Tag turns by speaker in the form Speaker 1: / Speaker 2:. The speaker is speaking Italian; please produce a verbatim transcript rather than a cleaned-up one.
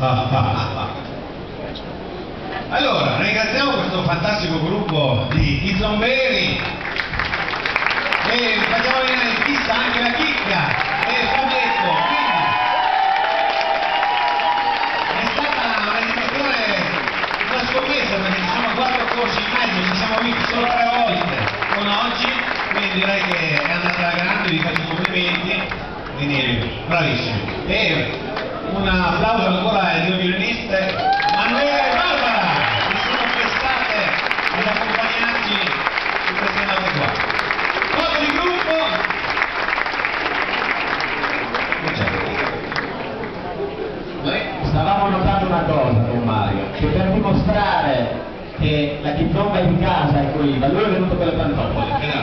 Speaker 1: Allora, ringraziamo questo fantastico gruppo di Zomberi e facciamo venire in pista anche la chicca e il Fabetto. È stata un'edizione, una scommessa, perché ci sono quattro corsi in mezzo, ci siamo visti solo tre volte con oggi, quindi direi che è andata alla grande, vi faccio i complimenti, quindi bravissimi. E un applauso ancora alle due violiniste Manuela e Barbara, che sono prestate ad accompagnarci in queste note qua. Foto di gruppo.
Speaker 2: Noi stavamo notando una cosa con Mario, che per dimostrare che la kizomba è in casa e qui, da lui è venuto con le pantofole.